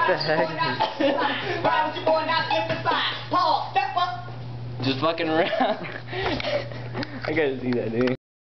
the heck? Just fucking around. I gotta see that, dude.